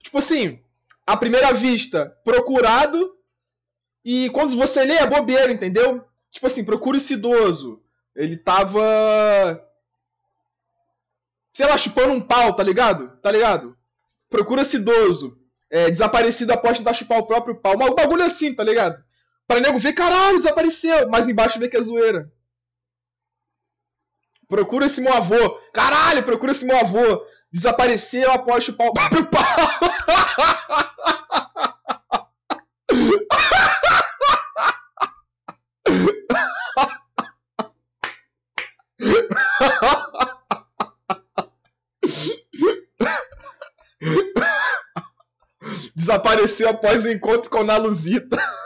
tipo assim, à primeira vista, procurado, e quando você lê é bobeira, entendeu? Tipo assim, procura esse idoso. Ele tava, sei lá, chupando um pau, tá ligado? Tá ligado? Procura esse idoso. Desaparecido após tentar chupar o próprio pau. Um bagulho assim, tá ligado? Pra nego ver, caralho, desapareceu. Mas embaixo vê que é zoeira. Procura esse meu avô. Caralho, procura esse meu avô. Desapareceu após chupar o próprio pau. Desapareceu após o encontro com a Ana Luzita.